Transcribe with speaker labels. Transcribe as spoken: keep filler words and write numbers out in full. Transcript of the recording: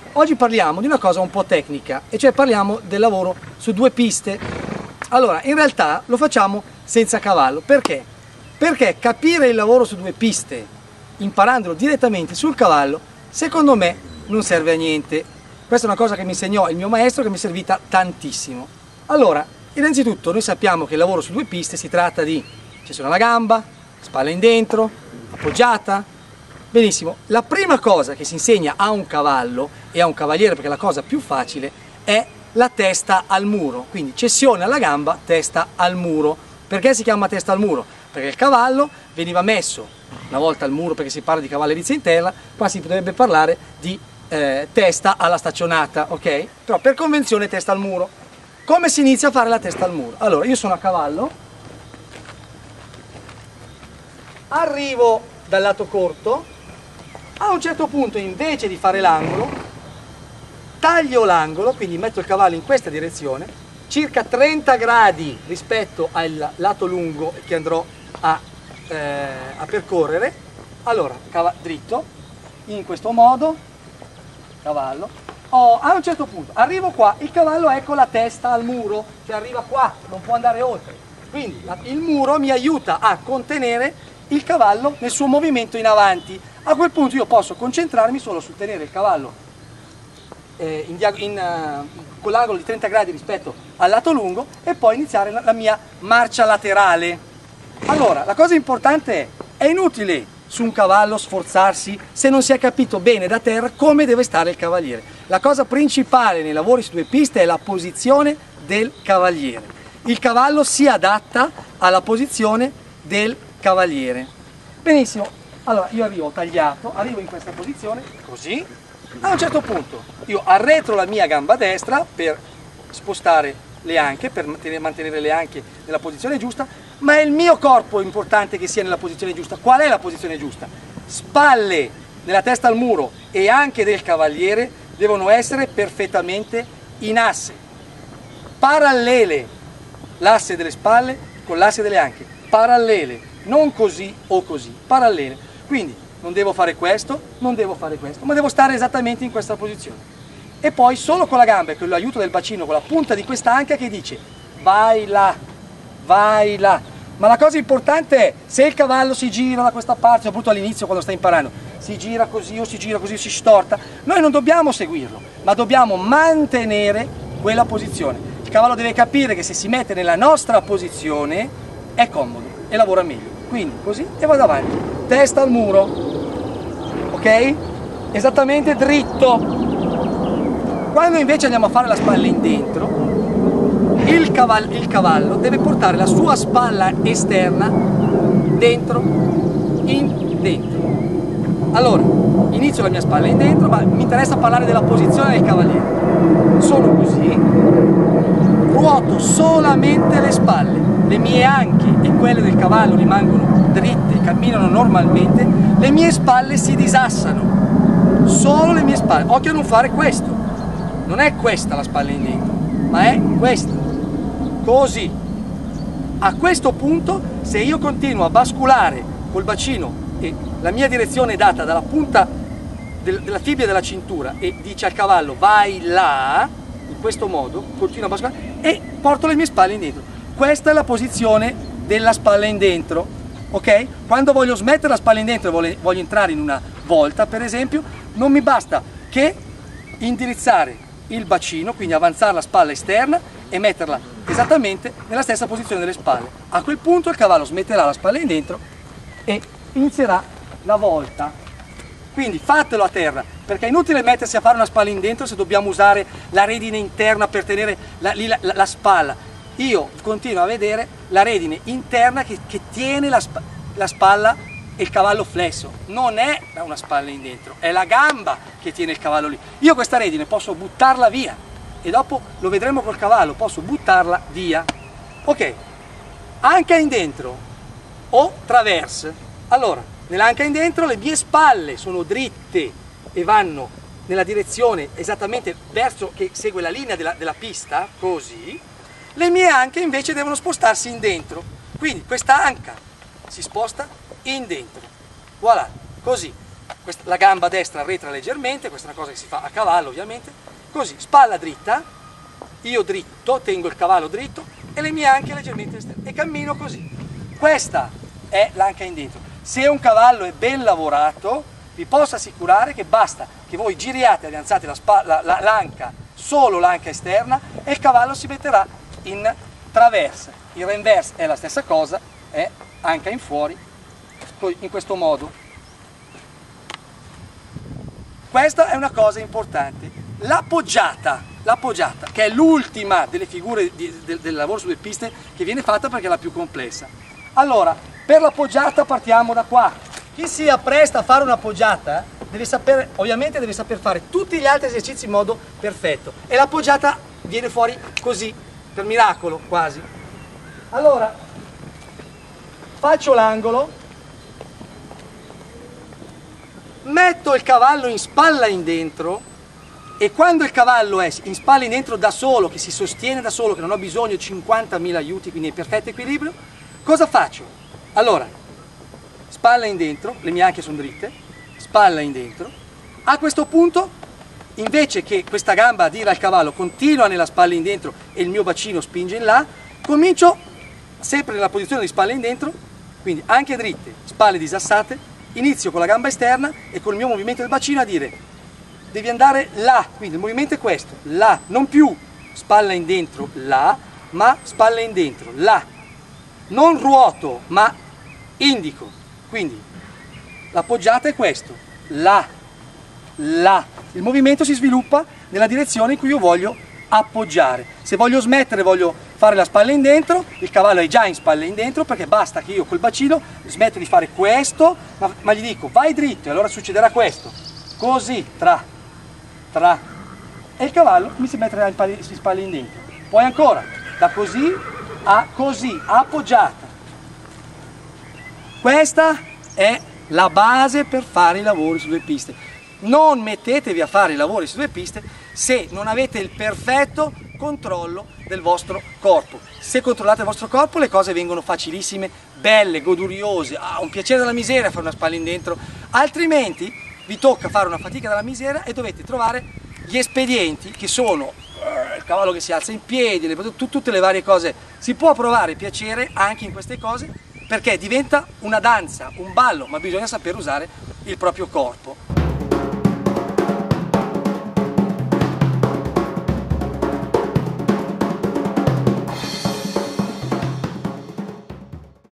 Speaker 1: Oggi parliamo di una cosa un po' tecnica, e cioè parliamo del lavoro su due piste. Allora, in realtà lo facciamo senza cavallo. Perché? Perché capire il lavoro su due piste, imparandolo direttamente sul cavallo, secondo me non serve a niente. Questa è una cosa che mi insegnò il mio maestro, che mi è servita tantissimo. Allora, innanzitutto noi sappiamo che il lavoro su due piste si tratta di cessione alla gamba, spalla in dentro, appoggiata. Benissimo, la prima cosa che si insegna a un cavallo e a un cavaliere, perché è la cosa più facile, è la testa al muro. Quindi cessione alla gamba, testa al muro. Perché si chiama testa al muro? Perché il cavallo veniva messo una volta al muro, perché si parla di cavallerizia interna, qua si potrebbe parlare di eh, testa alla staccionata, ok? Però per convenzione testa al muro. Come si inizia a fare la testa al muro? Allora, io sono a cavallo, arrivo dal lato corto, a un certo punto invece di fare l'angolo, taglio l'angolo, quindi metto il cavallo in questa direzione, circa trenta gradi rispetto al lato lungo che andrò a, eh, a percorrere. Allora, dritto, in questo modo, cavallo, oh, a un certo punto arrivo qua, il cavallo è con la testa al muro, cioè arriva qua, non può andare oltre, quindi la, il muro mi aiuta a contenere il cavallo nel suo movimento in avanti. A quel punto io posso concentrarmi solo sul tenere il cavallo eh, in, in, uh, con l'angolo di trenta gradi rispetto al lato lungo e poi iniziare la, la mia marcia laterale. Allora, la cosa importante è, è inutile su un cavallo sforzarsi se non si è capito bene da terra come deve stare il cavaliere. La cosa principale nei lavori su due piste è la posizione del cavaliere. Il cavallo si adatta alla posizione del cavaliere. Benissimo. Allora io arrivo, ho tagliato, arrivo in questa posizione, così, a un certo punto io arretro la mia gamba destra per spostare le anche, per mantenere le anche nella posizione giusta, ma è il mio corpo importante che sia nella posizione giusta. Qual è la posizione giusta? Spalle della testa al muro e anche del cavaliere devono essere perfettamente in asse, parallele, l'asse delle spalle con l'asse delle anche, parallele, non così o così, parallele. Quindi non devo fare questo, non devo fare questo, ma devo stare esattamente in questa posizione. E poi solo con la gamba e con l'aiuto del bacino, con la punta di questa anca che dice vai là, vai là. Ma la cosa importante è, se il cavallo si gira da questa parte, soprattutto all'inizio quando sta imparando, si gira così o si gira così, si storta, noi non dobbiamo seguirlo, ma dobbiamo mantenere quella posizione. Il cavallo deve capire che se si mette nella nostra posizione è comodo e lavora meglio. Quindi così e vado avanti, testa al muro, ok? Esattamente dritto. Quando invece andiamo a fare la spalla in dentro, il cavallo, il cavallo deve portare la sua spalla esterna dentro, in dentro. Allora, inizio la mia spalla in dentro, ma mi interessa parlare della posizione del cavaliere. Sono così, ruoto solamente le spalle. Le mie anche e quelle del cavallo rimangono dritte, camminano normalmente, le mie spalle si disassano, solo le mie spalle. Occhio a non fare questo, non è questa la spalla in dentro, ma è questa, così. A questo punto, se io continuo a basculare col bacino e la mia direzione è data dalla punta del, della tibia della cintura e dice al cavallo vai là, in questo modo, continuo a basculare e porto le mie spalle in dentro. Questa è la posizione della spalla in dentro, ok? Quando voglio smettere la spalla in dentro e voglio, voglio entrare in una volta, per esempio, non mi basta che indirizzare il bacino, quindi avanzare la spalla esterna e metterla esattamente nella stessa posizione delle spalle. A quel punto il cavallo smetterà la spalla in dentro e inizierà la volta. Quindi fatelo a terra, perché è inutile mettersi a fare una spalla in dentro se dobbiamo usare la redine interna per tenere la, la, la, la spalla. Io continuo a vedere la redine interna che, che tiene la, sp la spalla e il cavallo flesso. Non è una spalla in dentro, è la gamba che tiene il cavallo lì. Io questa redine posso buttarla via e dopo lo vedremo col cavallo, posso buttarla via. Ok, anca in dentro o traverse. Allora, nell'anca in dentro le mie spalle sono dritte e vanno nella direzione esattamente verso che segue la linea della, della pista, così. Le mie anche invece devono spostarsi in dentro, quindi questa anca si sposta in dentro, voilà, così. questa, la gamba destra arretra leggermente, questa è una cosa che si fa a cavallo ovviamente, così, spalla dritta, io dritto, tengo il cavallo dritto e le mie anche leggermente esterne e cammino così. Questa è l'anca in dentro. Se un cavallo è ben lavorato, vi posso assicurare che basta che voi giriate e rialzate l'anca, la, la, la, solo l'anca esterna, e il cavallo si metterà in traversa. Il renverse è la stessa cosa, è anca in fuori, in questo modo. Questa è una cosa importante. L'appoggiata, l'appoggiata, che è l'ultima delle figure di, del, del lavoro su due piste che viene fatta perché è la più complessa. Allora, per l'appoggiata partiamo da qua. Chi si appresta a fare un'appoggiata deve sapere, ovviamente deve saper fare tutti gli altri esercizi in modo perfetto, e l'appoggiata viene fuori così, per miracolo quasi. Allora, faccio l'angolo, metto il cavallo in spalla in dentro, e quando il cavallo è in spalla in dentro da solo, che si sostiene da solo, che non ho bisogno di cinquantamila aiuti, quindi è in perfetto equilibrio, cosa faccio? Allora, spalla in dentro, le mie anche sono dritte, spalla in dentro. A questo punto, invece che questa gamba a dire al cavallo continua nella spalla in dentro e il mio bacino spinge in là, comincio sempre nella posizione di spalla in dentro, quindi anche dritte, spalle disassate, inizio con la gamba esterna e con il mio movimento del bacino a dire devi andare là, quindi il movimento è questo, là, non più spalla in dentro là, ma spalla in dentro là, non ruoto ma indico, quindi l'appoggiata è questo, là, là, il movimento si sviluppa nella direzione in cui io voglio appoggiare. Se voglio smettere, voglio fare la spalla in dentro, il cavallo è già in spalla in dentro, perché basta che io col bacino smetto di fare questo, ma, ma gli dico vai dritto e allora succederà questo, così, tra, tra, e il cavallo mi si metterà in spalla in dentro. Poi ancora, da così a così, appoggiata. Questa è la base per fare i lavori su due piste. Non mettetevi a fare i lavori su due piste se non avete il perfetto controllo del vostro corpo. Se controllate il vostro corpo le cose vengono facilissime, belle, goduriose, ah, un piacere della miseria fare una spalla in dentro, altrimenti vi tocca fare una fatica della miseria e dovete trovare gli espedienti che sono uh, il cavallo che si alza in piedi, le, tutte le varie cose. Si può provare piacere anche in queste cose perché diventa una danza, un ballo, ma bisogna saper usare il proprio corpo.